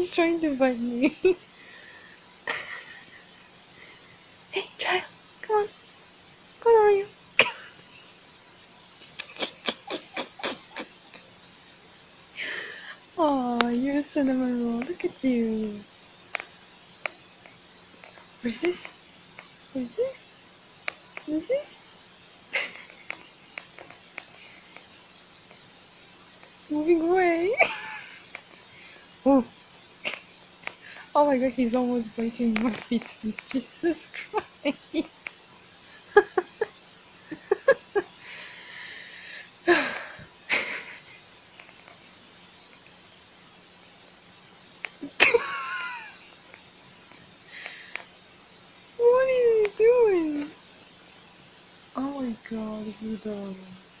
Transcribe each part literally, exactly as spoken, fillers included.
He's trying to bite me. Hey, child, come on. Come on, Oreo. Oh, you're a cinnamon roll. Look at you. Where's this? Where's this? Where's this? Moving away. Oh. Oh my god, he's almost biting my feet. Jesus Christ. What is he doing? Oh my god, this is adorable.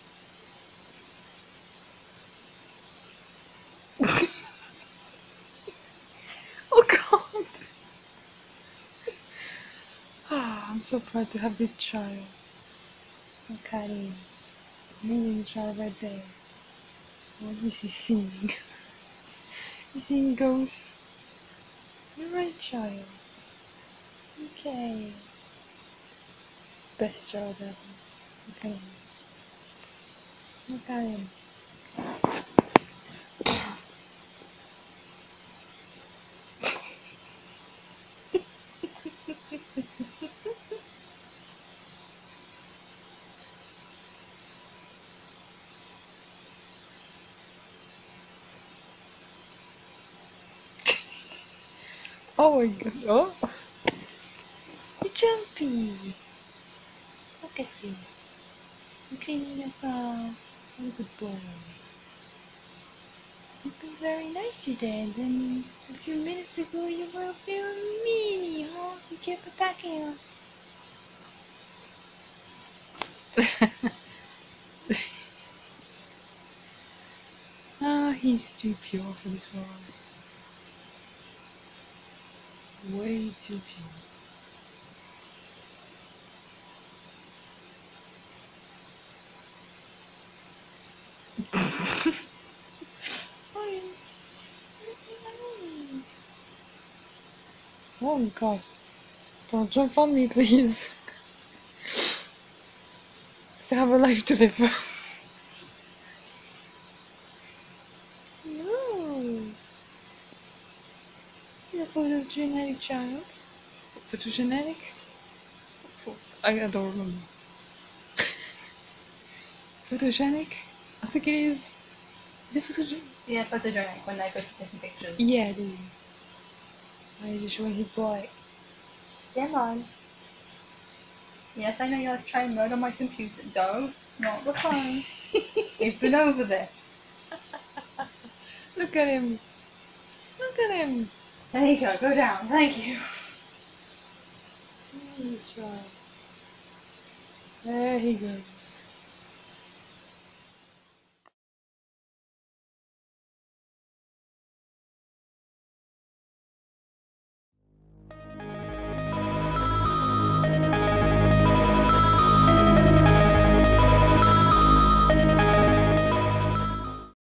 Oh god! Ah, I'm so proud to have this child. Look at him. Amazing child right there. What is he seeing? He's seeing ghosts. You're right, child. Okay. Best child ever. Look at him. Look at him. Oh my god. Oh! You're jumpy! Look at you. You're cleaning yourself. You're a good boy. You've been very nice today, and then a few minutes ago you were very mean, huh? You kept attacking us. Ah, he's too pure for this world. Way too pure. Oh god. Don't jump on me, please. I still have a life to live. No. You're a photogenic child. Photogenic? I don't remember. Photogenic? I think it is. Is it photogenic? Yeah, photogenic when I go to taking pictures. Yeah, it is. I just showing his boy. Come on. Yes, I know you're trying to murder my computer. Don't. Not the phone. We've been over this. Look at him. Look at him. There you go. Go down. Thank you. That's right. There he goes.